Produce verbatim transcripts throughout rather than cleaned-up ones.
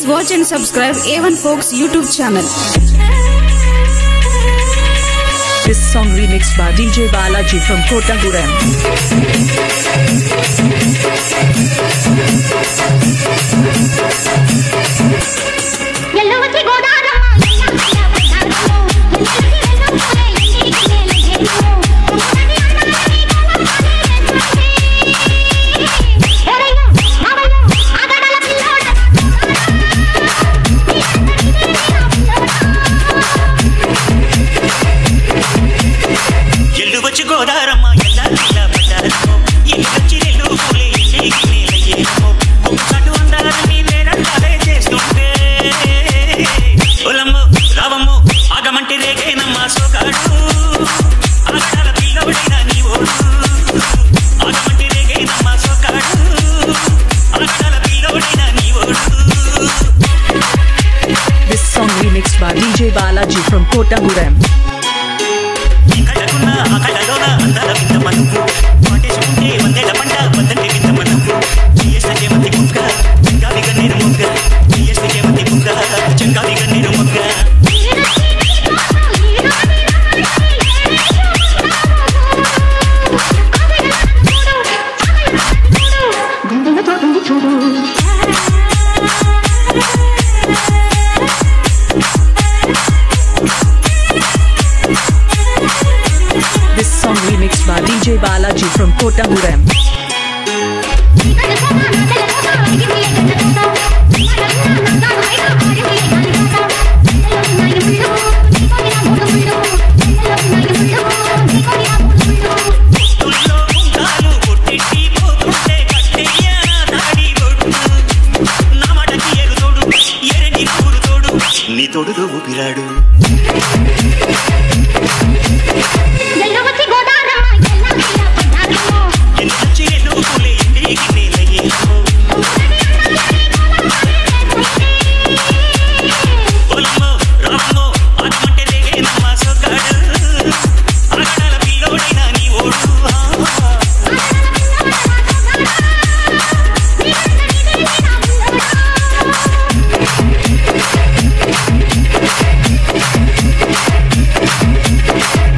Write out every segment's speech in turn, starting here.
Please watch and subscribe A one Folks YouTube channel. This song remixed by D J Balaji from Kottaguram. This song remixed by D J Balaji from Kottaguram. This song remixed by D J Balaji from Kottaguram. నీ తోడులో ఊపిరాడు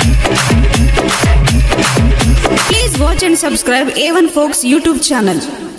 Please watch and subscribe A one Folks YouTube channel.